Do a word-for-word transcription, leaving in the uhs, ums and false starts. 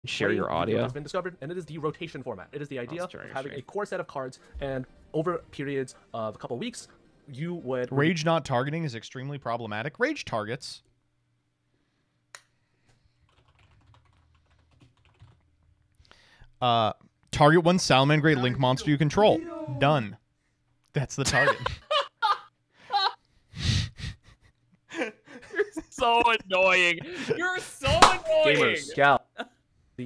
Share your audio. Has been discovered, and it is the rotation format. It is the idea of having a core set of cards, and over periods of a couple weeks, you would rage not targeting is extremely problematic. Rage targets. Uh, target one Salamangreat link monster you control. Done. That's the target. You're so annoying. You're so annoying. Gamer Scout.